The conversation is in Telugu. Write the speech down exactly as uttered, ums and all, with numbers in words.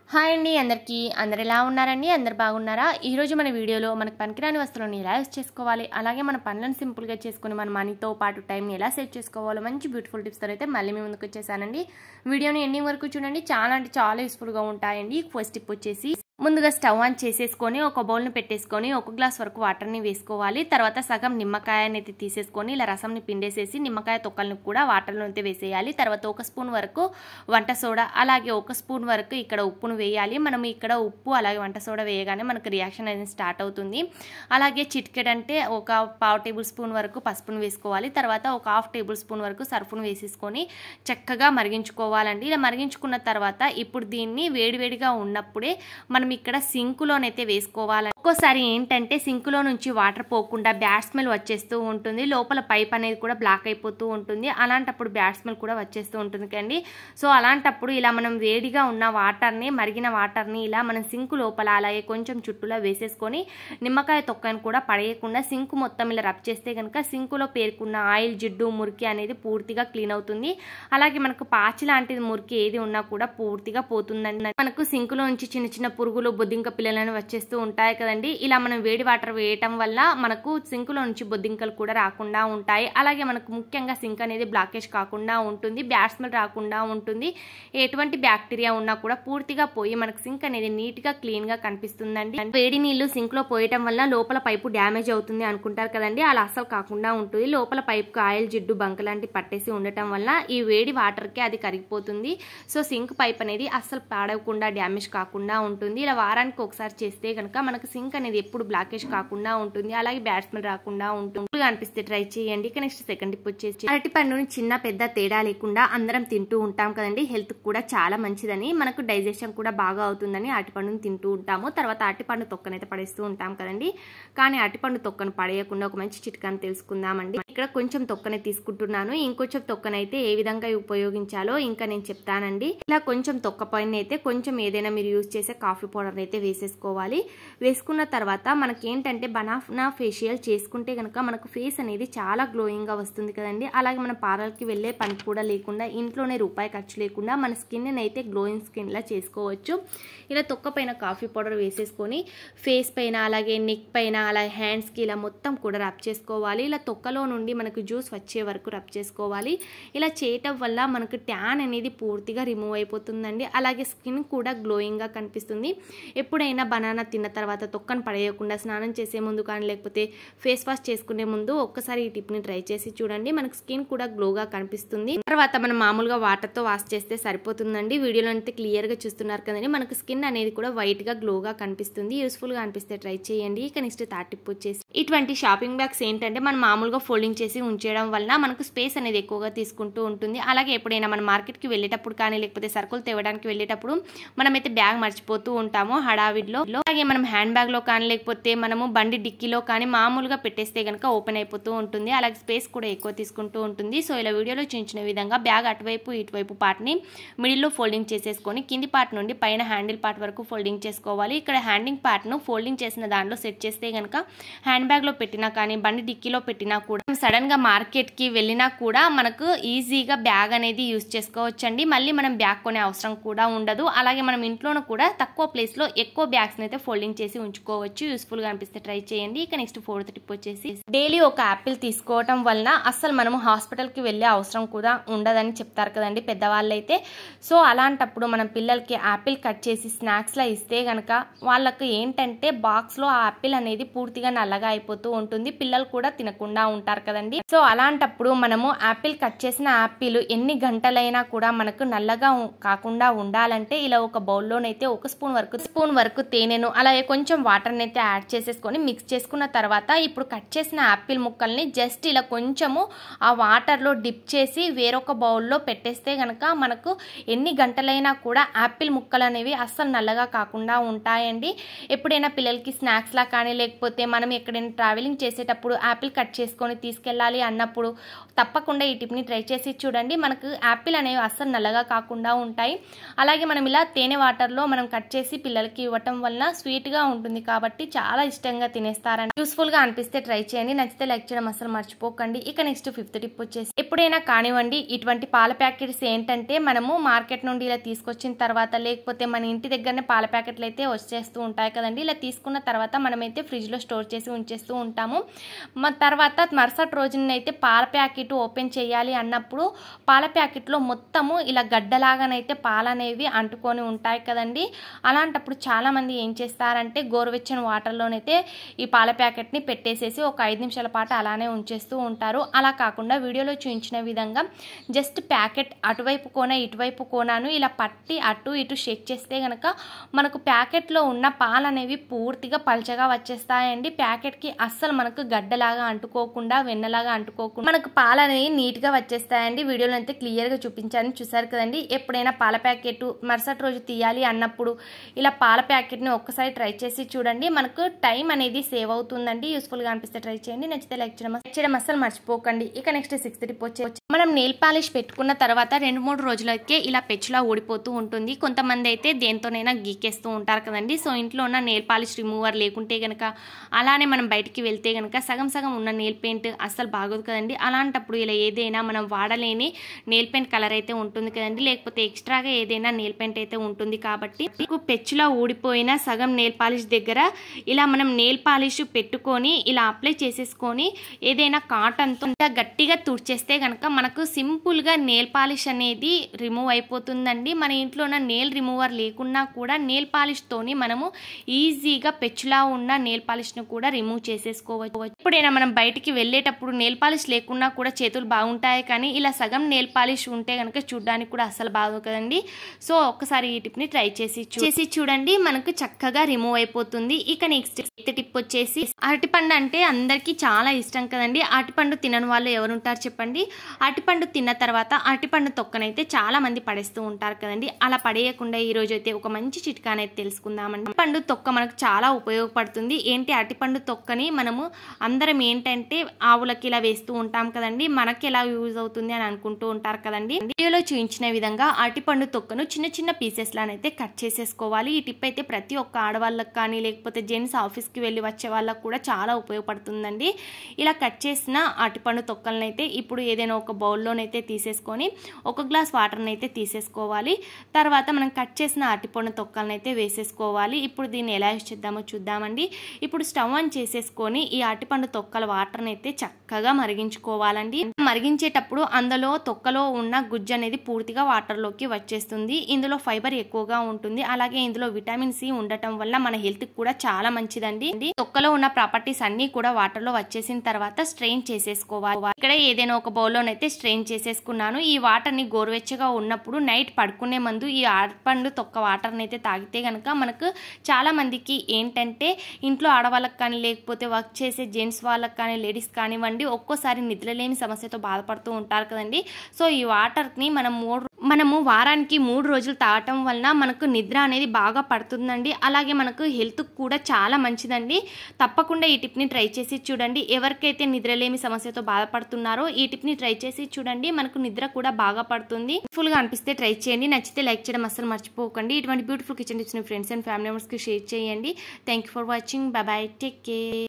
హాయ్ అండి అందరికీ అందరు ఎలా ఉన్నారండి అందరు బాగున్నారా ఈ రోజు మన వీడియోలో మనకు పనికిరాని వస్తువులను ఎలా యూస్ చేసుకోవాలి అలాగే మన పనులను సింపుల్ గా చేసుకొని మన మనీతో పాటు టైం ని ఎలా సేవ్ చేసుకోవాలో మంచి బ్యూటిఫుల్ టిప్స్ తో అయితే మళ్ళీ మీ ముందుకు వచ్చేసానండి వీడియోని ఎండింగ్ వరకు చూడండి చాలా అంటే చాలా యూస్ఫుల్ గా ఉంటాయండి ఫస్ట్ టిప్ వచ్చేసి ముందుగా స్టవ్ ఆన్ చేసేసుకొని ఒక బౌల్ ని పెట్టేసుకొని ఒక గ్లాస్ వరకు వాటర్ ని వేసుకోవాలి తర్వాత సగం నిమ్మకాయని అయితే తీసేసుకొని ఇలా రసం ని పిండేసేసి నిమ్మకాయ తొక్కలను కూడా వాటర్ లో అయితే వేసేయాలి తర్వాత ఒక స్పూన్ వరకు వంట సోడా అలాగే ఒక స్పూన్ వరకు ఇక్కడ ఉప్పును వేయాలి మనం ఇక్కడ ఉప్పు అలాగే వంట సోడా వేయగానే మనకు రియాక్షన్ అనేది స్టార్ట్ అవుతుంది అలాగే చిటికెడ్ అంటే ఒక పావు టేబుల్ స్పూన్ వరకు పసుపును వేసుకోవాలి తర్వాత ఒక హాఫ్ టేబుల్ స్పూన్ వరకు సర్ఫ్ను వేసేసుకొని చక్కగా మరిగించుకోవాలండి ఇలా మరిగించుకున్న తర్వాత ఇప్పుడు దీన్ని వేడివేడిగా ఉన్నప్పుడే మనం ఇక్కడ సింకులోనైతే వేసుకోవాలి ఒక్కోసారి ఏంటంటే సింకులో నుంచి వాటర్ పోకుండా బ్యాడ్ స్మెల్ వచ్చేస్తూ ఉంటుంది లోపల పైప్ అనేది కూడా బ్లాక్ అయిపోతూ ఉంటుంది అలాంటప్పుడు బ్యాడ్ స్మెల్ కూడా వచ్చేస్తూ ఉంటుంది కండి సో అలాంటప్పుడు ఇలా మనం వేడిగా ఉన్న వాటర్ని మరిగిన వాటర్ని ఇలా మనం సింకు లోపల అలాగే కొంచెం చుట్టూలా వేసేసుకొని నిమ్మకాయ తొక్కను కూడా పడేయకుండా సింకు మొత్తం ఇలా రబ్ చేస్తే కనుక సింకులో పేరుకున్న ఆయిల్ జిడ్డు మురికి అనేది పూర్తిగా క్లీన్ అవుతుంది అలాగే మనకు పాచి లాంటిది మురికి ఏది ఉన్నా కూడా పూర్తిగా పోతుందండి మనకు సింకులో నుంచి చిన్న చిన్న పురుగులు బొద్దింక పిల్లలను వచ్చేస్తూ ఉంటాయి కదండి ఇలా మనం వేడి వాటర్ వేయటం వల్ల మనకు సింకులో నుంచి బొద్దింకలు కూడా రాకుండా ఉంటాయి అలాగే మనకు ముఖ్యంగా సింక్ అనేది బ్లాకేజ్ కాకుండా ఉంటుంది బ్యాడ్ స్మెల్ రాకుండా ఉంటుంది ఎటువంటి బ్యాక్టీరియా ఉన్నా కూడా పూర్తిగా పోయి మనకు సింక్ అనేది నీట్ గా క్లీన్ గా కనిపిస్తుందండి వేడి నీళ్లు సింక్ లో పోయటం వల్ల లోపల పైపు డ్యామేజ్ అవుతుంది అనుకుంటారు కదండి అలా అసలు కాకుండా ఉంటుంది లోపల పైప్ కు ఆయిల్ జిడ్డు బంక లాంటి పట్టేసి ఉండటం వల్ల ఈ వేడి వాటర్ కి అది కరిగిపోతుంది సో సింక్ పైప్ అనేది అస్సలు పాడవకుండా డ్యామేజ్ కాకుండా ఉంటుంది ఇలా వారానికి ఒకసారి చేస్తే కనుక మనకు సింక్ అనేది ఎప్పుడు బ్లాకేజ్ కాకుండా ఉంటుంది అలాగే బ్యాడ్ స్మెల్ రాకుండా ఉంటుంది అనిపిస్తే ట్రై చేయండి ఇక నెక్స్ట్ సెకండ్ టిప్ వచ్చేసి అరటి పండుని చిన్న పెద్ద తేడా లేకుండా అందరం తింటూ ఉంటాం కదండి హెల్త్ కూడా చాలా మంచిదని మనకు డైజెషన్ కూడా బాగా అవుతుందని అరటి పండుని తింటూ ఉంటాము తర్వాత అరటి పండు తొక్కనైతే పడేస్తూ ఉంటాం కదండి కానీ అరటి పండు తొక్కను పడేయకుండా ఒక మంచి చిట్కాను తెలుసుకుందామండి ఇక్కడ కొంచెం తొక్కనే తీసుకుంటున్నాను ఇంకొంచెం తొక్కనైతే ఏ విధంగా ఉపయోగించాలో ఇంకా నేను చెప్తానండి ఇలా కొంచెం తొక్క పైన అయితే కొంచెం ఏదైనా మీరు యూజ్ చేసే కాఫీ పౌడర్ అయితే వేసేసుకోవాలి వేసుకున్న తర్వాత మనకి ఏంటంటే బనానా ఫేషియల్ చేసుకుంటే కనుక మనకు ఫేస్ అనేది చాలా గ్లోయింగ్ గా వస్తుంది కదండి అలాగే మన పార్లర్ కి వెళ్లే పని కూడా లేకుండా ఇంట్లోనే రూపాయి ఖర్చు లేకుండా మన స్కిన్ అయితే గ్లోయింగ్ స్కిన్ లా చేసుకోవచ్చు ఇలా తొక్క పైన కాఫీ పౌడర్ వేసేసుకొని ఫేస్ పైన అలాగే నెక్ పైన అలాగే హ్యాండ్స్ కి ఇలా మొత్తం కూడా రబ్ చేసుకోవాలి ఇలా తొక్కలో నుండి మనకు జ్యూస్ వచ్చే వరకు రబ్ చేసుకోవాలి ఇలా చేయటం వల్ల మనకు ట్యాన్ అనేది పూర్తిగా రిమూవ్ అయిపోతుందండి అలాగే స్కిన్ కూడా గ్లోయింగ్ గా కనిపిస్తుంది ఎప్పుడైనా బనానా తిన్న తర్వాత తొక్కను పడేయకుండా స్నానం చేసే ముందు కానీ లేకపోతే ఫేస్ వాష్ చేసుకునే ముందు ఒక్కసారి ఈ టిప్ ని ట్రై చేసి చూడండి మనకు స్కిన్ కూడా గ్లోగా కనిపిస్తుంది తర్వాత మనం మామూలుగా వాటర్ తో వాష్ చేస్తే సరిపోతుందండి వీడియోలో అయితే క్లియర్ గా చూస్తున్నారు కదండి మనకు స్కిన్ అనేది కూడా వైట్ గా గ్లోగా కనిపిస్తుంది యూస్ఫుల్ గా అనిపిస్తే ట్రై చేయండి ఇక నెక్స్ట్ థర్డ్ టిప్ వచ్చేసి ఇటువంటి షాపింగ్ బ్యాగ్స్ ఏంటంటే మనం మామూలుగా ఫోల్డింగ్ చేసి ఉంచడం వల్ల మనకు స్పేస్ అనేది ఎక్కువగా తీసుకుంటూ ఉంటుంది అలాగే ఎప్పుడైనా మనం మార్కెట్ కి వెళ్ళేటప్పుడు కానీ లేకపోతే సరుకులు తేవడానికి వెళ్ళేటప్పుడు మనమైతే బ్యాగ్ మర్చిపోతూ ఉంటాము హడావిడిలో అలాగే మనం హ్యాండ్ బ్యాగ్ లో కానీ లేకపోతే మనము బండి డిక్కీలో కానీ మామూలుగా పెట్టేస్తే కనుక ఓపెన్ అయిపోతూ ఉంటుంది అలాగే స్పేస్ కూడా ఎక్కువ తీసుకుంటూ ఉంటుంది సో ఇలా వీడియోలో చూపించిన విధంగా బ్యాగ్ అటువైపు ఇటువైపు పార్ట్ ని మిడిల్ లో ఫోల్డింగ్ చేసేసుకొని కింది పార్ట్ నుండి పైన హ్యాండిల్ పార్ట్ వరకు ఫోల్డింగ్ చేసుకోవాలి ఇక్కడ హ్యాండింగ్ పార్ట్ ను ఫోల్డింగ్ చేసిన దాంట్లో సెట్ చేస్తే కనుక హ్యాండ్ బ్యాగ్ లో పెట్టినా కానీ బండి డిక్కీలో పెట్టినా కూడా సడన్ గా మార్కెట్ కి వెళ్ళినా కూడా మనకు ఈజీగా బ్యాగ్ అనేది యూజ్ చేసుకోవచ్చండి మళ్ళీ మనం బ్యాగ్ కొనే అవసరం కూడా ఉండదు అలాగే మనం ఇంట్లోనూ కూడా తక్కువ ప్లేస్ లో ఎక్కువ బ్యాగ్స్ అయితే ఫోల్డింగ్ చేసి ఉంచుకోవచ్చు యూస్ఫుల్ గా అనిపిస్తే ట్రై చేయండి ఇక నెక్స్ట్ ఫోర్త్ టిప్ వచ్చేసి డైలీ ఒక యాపిల్ తీసుకోవటం వలన అస్సలు మనము హాస్పిటల్ కి వెళ్ళే అవసరం కూడా ఉండదని చెప్తారు కదండి పెద్దవాళ్ళు అయితే సో అలాంటప్పుడు మనం పిల్లలకి యాపిల్ కట్ చేసి స్నాక్స్ లా ఇస్తే గనక వాళ్ళకి ఏంటంటే బాక్స్ లో ఆ యాపిల్ అనేది పూర్తిగా నల్లగా అయిపోతూ ఉంటుంది పిల్లలు కూడా తినకుండా ఉంటారు కదండి సో అలాంటప్పుడు మనము యాపిల్ కట్ చేసిన యాపిల్ ఎన్ని గంటలైనా కూడా మనకు నల్లగా కాకుండా ఉండాలంటే ఇలా ఒక బౌల్లోనైతే ఒక స్పూన్ వరకు స్పూన్ వరకు తేనెను అలాగే కొంచెం వాటర్ అయితే యాడ్ చేసేసుకొని మిక్స్ చేసుకున్న తర్వాత ఇప్పుడు కట్ చేసిన యాపిల్ ముక్కల్ని జస్ట్ ఇలా కొంచెము ఆ వాటర్ లో డిప్ చేసి వేరొక బౌల్లో పెట్టేస్తే గనక మనకు ఎన్ని గంటలైనా కూడా యాపిల్ ముక్కలు అనేవి అస్సలు నల్లగా కాకుండా ఉంటాయండి ఎప్పుడైనా పిల్లలకి స్నాక్స్ లా కానీ లేకపోతే మనం ఎక్కడైనా ట్రావెలింగ్ చేసేటప్పుడు యాపిల్ కట్ చేసుకొని తీసుకెళ్ళాలి అన్నప్పుడు తప్పకుండా ఈ టిప్ ని ట్రై చేసి చూడండి మనకు యాపిల్ అనేవి అస్సలు నల్లగా కాకుండా ఉంటాయి అలాగే మనం ఇలా తేనె వాటర్ లో మనం కట్ చేసి పిల్లలకి ఇవ్వటం వల్ల స్వీట్గా ఉంటుంది కాబట్టి చాలా ఇష్టంగా తినేస్తారని యూస్ఫుల్గా అనిపిస్తే ట్రై చేయండి. నచ్చితే లైక్ చేయడం అసలు మర్చిపోకండి. ఇక నెక్స్ట్ ఫిఫ్త్ టిప్ వచ్చేసి ఎప్పుడైనా కానివ్వండి ఇటువంటి పాల ప్యాకెట్స్ ఏంటంటే మనము మార్కెట్ నుండి ఇలా తీసుకొచ్చిన తర్వాత లేకపోతే మన ఇంటి దగ్గరనే పాల ప్యాకెట్లు అయితే వచ్చేస్తూ ఉంటాయి కదండి. ఇలా తీసుకున్న తర్వాత మనమైతే ఫ్రిడ్జ్లో స్టోర్ చేసి ఉంచేస్తూ ఉంటాము. తర్వాత మరుసటి రోజునైతే పాల ప్యాకెట్ ఓపెన్ చేయాలి అన్నప్పుడు పాల ప్యాకెట్లో మొత్తము ఇలా గడ్డలాగానైతే పాలు అనేవి అంటుకొని ఉంటాయి కదండి. అలాంటప్పుడు చాలామంది ఏం చేస్తారంటే గోరువెచ్చని వాటర్లోనైతే ఈ పాల ప్యాకెట్ని పెట్టేసేసి ఒక ఐదు నిమిషాల పాటు అలానే ఉంచేస్తూ ఉంటారు. అలా కాకుండా వీడియోలో చూపించిన విధంగా జస్ట్ ప్యాకెట్ అటువైపు కోన ఇటువైపు కోనాను ఇలా పట్టి అటు ఇటు షేక్ చేస్తే కనుక మనకు ప్యాకెట్లో ఉన్న పాలు అనేవి పూర్తిగా పల్చగా వచ్చేస్తాయండి. ప్యాకెట్కి అస్సలు మనకు గడ్డలాగా అంటుకోకుండా వెన్నలాగా అంటుకోకుండా మనకు పాలు అనేవి నీట్గా వచ్చేస్తాయండి. వీడియోలో అయితే క్లియర్గా చూపించాను, చూసారు కదండి. ఎప్పుడైనా పాల ప్యాకెట్ మరుసటి రోజు తీయాలి అన్నప్పుడు ఇలా పాల ప్యాకెట్ని ఒక్కసారి ట్రై చేసి చూడండి. మనకు టైం అనేది సేవ్ అవుతుందండి. యూస్ఫుల్గా అనిపిస్తే ట్రై చేయండి. నచ్చితే లైక్ చేయడం లైక్ చేయడం అస్సలు మర్చిపోకండి. ఇక నెక్స్ట్ సిక్స్త్ టిప్ వచ్చి మనం నెయిల్ పాలిష్ పెట్టుకున్న తర్వాత రెండు మూడు రోజులకే ఇలా పెచ్చులా ఊడిపోతూ ఉంటుంది. కొంతమంది అయితే దేంతోనైనా గీకేస్తూ ఉంటారు కదండి. సో ఇంట్లో ఉన్న నెయిల్ పాలిష్ రిమూవర్ లేకుంటే కనుక అలానే మనం బయటికి వెళ్తే కనుక సగం సగం ఉన్న నెయిల్ పెయింట్ అస్సలు బాగోదు కదండి. అలాంటప్పుడు ఇలా ఏదైనా మనం వాడలేని నెయిల్ పెయింట్ కలర్ అయితే ఉంటుంది కదండి, లేకపోతే ఎక్స్ట్రాగా ఏదైనా నెయిల్ పెయింట్ అయితే ఉంటుంది కాబట్టి పెచ్చులా ఊడిపోయిన సగం నెయిల్ పాలిష్ దగ్గర ఇలా మనం నెయిల్ పాలిష్ పెట్టుకొని ఇలా అప్లై చేసేసుకొని ఏదైనా కాటన్తో గట్టిగా తుడిచేస్తే కనుక మనకు సింపుల్గా నెయిల్ పాలిష్ అనేది రిమూవ్ అయిపోతుందండి. మన ఇంట్లో ఉన్న నెయిల్ రిమూవర్ లేకున్నా కూడా నెయిల్ పాలిష్తోని మనము ఈజీగా పెచ్చులా ఉన్న నెయిల్ పాలిష్ను కూడా రిమూవ్ చేసేసుకోవచ్చు. ఎప్పుడైనా మనం బయటికి వెళ్ళేటప్పుడు నెయిల్ పాలిష్ లేకున్నా కూడా చేతులు బాగుంటాయి, కానీ ఇలా సగం నెయిల్ పాలిష్ ఉంటే కనుక చూడడానికి కూడా అసలు బాగోదు కదండి. సో ఒక్కసారి ఈ టిప్ని ట్రై చేసి చేసి చూడండి, మనకు చక్కగా రిమూవ్ అయిపోతుంది. ఇక నెక్స్ట్ టిప్ వచ్చేసి అరటిపండు అంటే అందరికీ చాలా ఇష్టం కదండి. అరటిపండు తినని వాళ్ళు ఎవరు ఉంటారు చెప్పండి. అరటిపండు తిన్న తర్వాత అరటిపండు తొక్కనైతే చాలా మంది పడేస్తూ ఉంటారు కదండి. అలా పడేయకుండా ఈ రోజు అయితే ఒక మంచి చిట్కా అనేది తెలుసుకుందామండి. అరటిపండు తొక్క మనకు చాలా ఉపయోగపడుతుంది. ఏంటి అరటిపండు తొక్కని మనము అందరం ఏంటంటే ఆవులకి ఇలా వేస్తూ ఉంటాం కదండి, మనకి ఎలా యూజ్ అవుతుంది అని అనుకుంటూ ఉంటారు కదండి. వీడియోలో చూపించిన విధంగా అరటిపండు తొక్కను చిన్న చిన్న పీసెస్ లానైతే కట్ చేసేసుకోవాలి. ఈ టిప్ అయితే ప్రతి ఒక్క ఆడవాళ్ళకి కానీ లేకపోతే జెంట్స్ ఆఫీస్కి వెళ్ళి వచ్చే వాళ్ళకి కూడా చాలా ఉపయోగపడుతుందండి. ఇలా కట్ చేసిన అరటిపండు తొక్కలను అయితే ఇప్పుడు ఏదైనా ఒక బౌల్లోనైతే తీసేసుకొని ఒక గ్లాస్ వాటర్ని అయితే తీసేసుకోవాలి. తర్వాత మనం కట్ చేసిన అరటిపండు తొక్కలను అయితే వేసేసుకోవాలి. ఇప్పుడు దీన్ని ఎలా యూజ్ చేద్దామో చూద్దామండి. ఇప్పుడు స్టవ్ ఆన్ చేసేసుకొని ఈ అరటిపండు తొక్కల వాటర్ని అయితే చక్కగా మరిగించుకోవాలండి. మరిగించేటప్పుడు అందులో తొక్కలో ఉన్న గుజ్జు అనేది పూర్తిగా వాటర్లోకి వచ్చేస్తుంది. ఇందులో ఫైబర్ ఎక్కువగా ఉంటుంది, అలాగే ఇందులో విటమిన్ సి ఉండటం వల్ల మన హెల్త్ కూడా చాలా మంచిదండి. తొక్కలో ఉన్న ప్రాపర్టీస్ అన్ని కూడా వాటర్ లో వచ్చేసిన తర్వాత స్ట్రెయిన్ చేసేసుకోవాలి. ఇక్కడ ఏదైనా ఒక బౌల్లోనైతే స్ట్రెయిన్ చేసేసుకున్నాను. ఈ వాటర్ ని గోరువెచ్చగా ఉన్నప్పుడు నైట్ పడుకునే ముందు ఈ అరటిపండు తొక్క వాటర్ అయితే తాగితే కనుక మనకు చాలా మందికి ఏంటంటే ఇంట్లో ఆడవాళ్ళకి కానీ లేకపోతే వర్క్ చేసే జెంట్స్ వాళ్ళకి కానీ లేడీస్ కానివ్వండి ఒక్కోసారి నిద్రలేని సమస్యతో బాధపడుతూ ఉంటారు కదండి. సో ఈ వాటర్ ని మనం మూడు మనము వారానికి మూడు రోజులు తాగటం వలన మనకు నిద్ర అనేది బాగా పడుతుందండి. అలాగే మనకు హెల్త్ కూడా చాలా మంచిదండి. తప్పకుండా ఈ టిప్ని ట్రై చేసి చూడండి. ఎవరికైతే నిద్రలేమి సమస్యతో బాధపడుతున్నారో ఈ టిప్ని ట్రై చేసి చూడండి, మనకు నిద్ర కూడా బాగా పడుతుంది. యూస్ఫుల్గా అనిపిస్తే ట్రై చేయండి. నచ్చితే లైక్ చేయడం అస్సలు మర్చిపోకండి. ఇటువంటి బ్యూటిఫుల్ కిచెన్ టిప్స్ని ఫ్రెండ్స్ అండ్ ఫ్యామిలీ మెంబర్స్కి షేర్ చేయండి. Thank you for watching. Bye bye, take care.